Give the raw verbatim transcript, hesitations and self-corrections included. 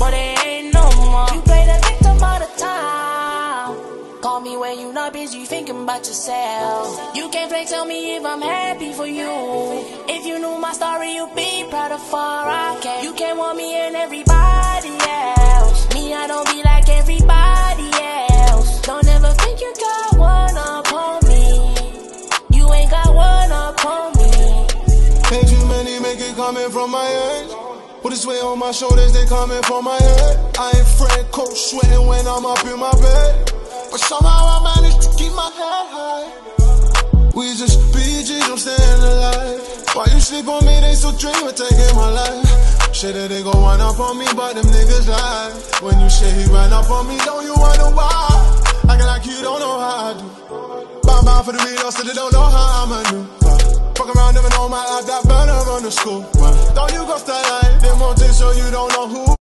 but they ain't no more. You play the victim all the time. Call me when you not busy thinking about yourself. You can't flex on me if I'm happy for you. If you knew my story, you'd be proud of far I came. You can't want me and everybody else. Me, I don't be like everybody else. Don't ever think you got one up on me. You ain't got one up on me. Ain't too many make it coming from my head. Put this weight on my shoulders, they coming from my head. I ain't Frank Coach sweating when I'm up in my bed. But somehow I managed to keep my head high. We just B Gs, I'm staying alive. While you sleep on me, they still dream of taking my life. Shit that they gon' run up on me, but them niggas lie. When you say he ran up on me, don't you wonder why? Acting like you don't know how I do. Bound bound for the real, still they don't know how I'm a new. Fuck around, never know my life, that burner on the school. Don't you go start lying, them won't take so you don't know who.